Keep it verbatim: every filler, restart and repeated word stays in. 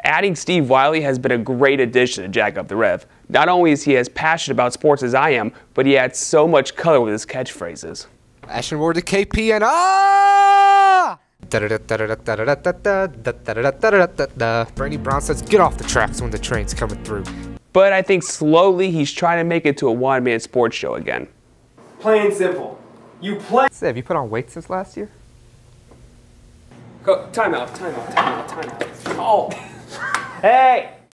adding Steve Wilaj has been a great addition to Jack Up The Rev. Not only is he as passionate about sports as I am, but he adds so much color with his catchphrases. Action word to K P and ah! Brady Brown says, get off the tracks when the train's coming through. But I think slowly he's trying to make it to a one-man sports show again. Plain and simple. You play. Say, have you put on weight since last year? Go, time out, time out, time out, time out. Oh! Hey!